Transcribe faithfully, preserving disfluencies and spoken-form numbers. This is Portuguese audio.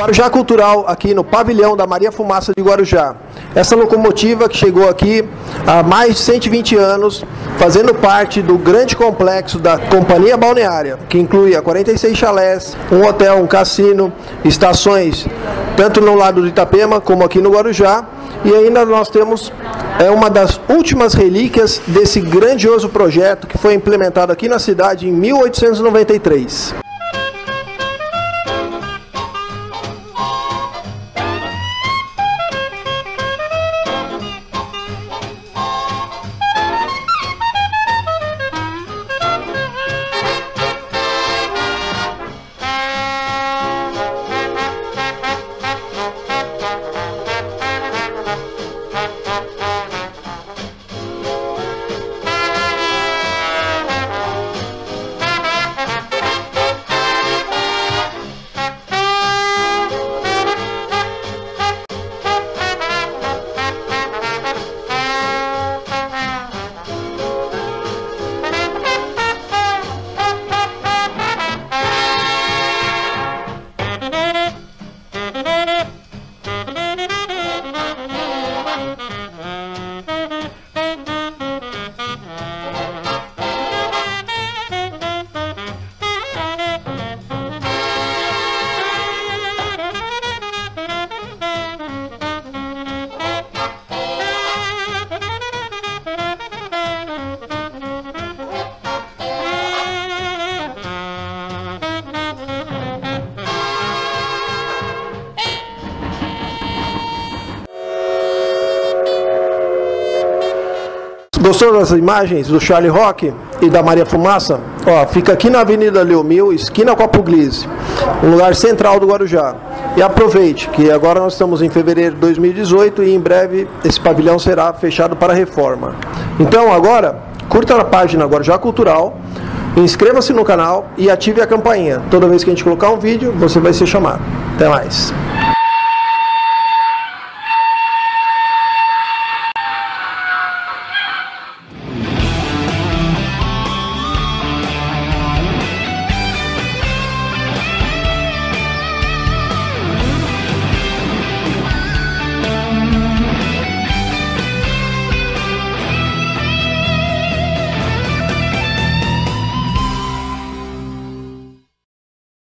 Guarujá Cultural, aqui no pavilhão da Maria Fumaça de Guarujá. Essa locomotiva que chegou aqui há mais de cento e vinte anos, fazendo parte do grande complexo da Companhia Balneária, que inclui a quarenta e seis chalés, um hotel, um cassino, estações, tanto no lado do Itapema como aqui no Guarujá. E ainda nós temos é, uma das últimas relíquias desse grandioso projeto que foi implementado aqui na cidade em mil oitocentos e noventa e três. Gostou das imagens do Charlie Rock e da Maria Fumaça? Ó, fica aqui na Avenida Leomil, esquina com a Puglisi, um lugar central do Guarujá. E aproveite que agora nós estamos em fevereiro de dois mil e dezoito e em breve esse pavilhão será fechado para reforma. Então agora, curta a página Guarujá Cultural, inscreva-se no canal e ative a campainha. Toda vez que a gente colocar um vídeo, você vai ser chamado. Até mais!